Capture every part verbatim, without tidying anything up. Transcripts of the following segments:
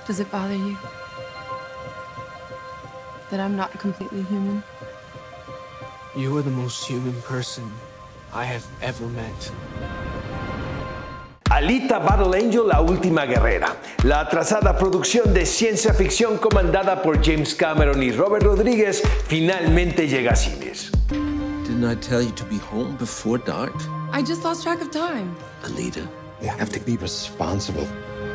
Does it bother you that I'm not completely human? You are the most human person I have ever met. Alita Battle Angel, la última guerrera. La atrasada producción de ciencia ficción comandada por James Cameron y Robert Rodríguez finalmente llega a cines. Didn't I tell you to be home before dark? I just lost track of time. Alita, you have to be responsible.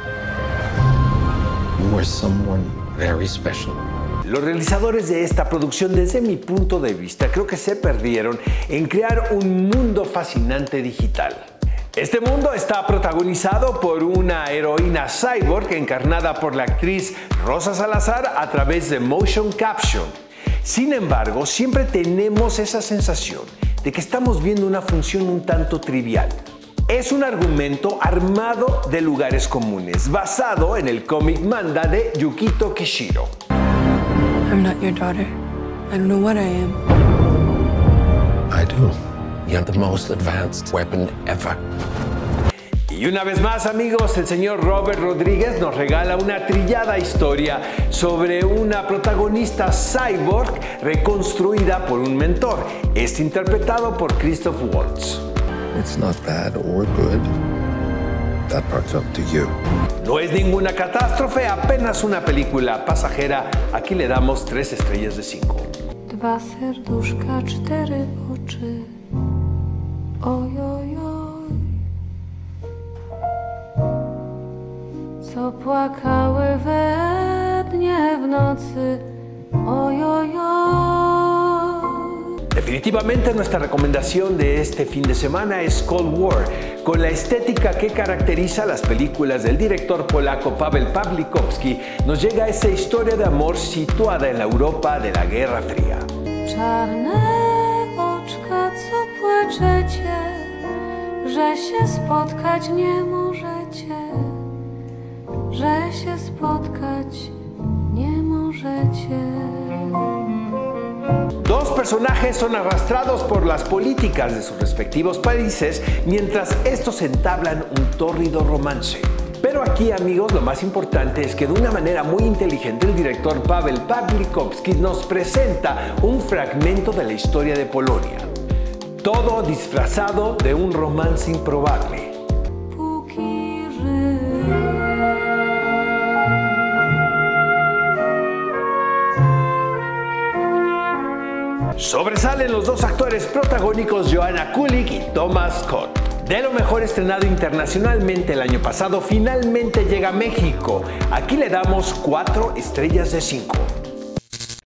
You are someone very special. Los realizadores de esta producción, desde mi punto de vista, creo que se perdieron en crear un mundo fascinante digital. Este mundo está protagonizado por una heroína cyborg encarnada por la actriz Rosa Salazar a través de motion caption. Sin embargo, siempre tenemos esa sensación de que estamos viendo una función un tanto trivial. Es un argumento armado de lugares comunes, basado en el cómic manga de Yukito Kishiro. I'm not your daughter. I don't know what I am. I do. You're the most advanced weapon ever. Y una vez más, amigos, el señor Robert Rodríguez nos regala una trillada historia sobre una protagonista cyborg reconstruida por un mentor. Es interpretado por Christoph Waltz. It's not bad or good. That part's up to you. No es ninguna catástrofe, apenas una película pasajera. Aquí le damos tres estrellas de cinco. Dwa serduszka, cztery oczy. Oj, oj, oj. Co płakały we dnie w nocy. Oj, oj, oj. Definitivamente nuestra recomendación de este fin de semana es Cold War, con la estética que caracteriza las películas del director polaco Paweł Pawlikowski. Nos llega esa historia de amor situada en la Europa de la Guerra Fría. Czarne oczka, co płaczecie, że się spotkać nie możecie, że się spotkać nie możecie. Dos personajes son arrastrados por las políticas de sus respectivos países mientras estos entablan un tórrido romance. Pero aquí, amigos, lo más importante es que de una manera muy inteligente el director Paweł Pawlikowski nos presenta un fragmento de la historia de Polonia. Todo disfrazado de un romance improbable. Sobresalen los dos actores protagónicos, Joanna Kulig y Thomas Scott. De lo mejor estrenado internacionalmente el año pasado, finalmente llega a México. Aquí le damos cuatro estrellas de cinco.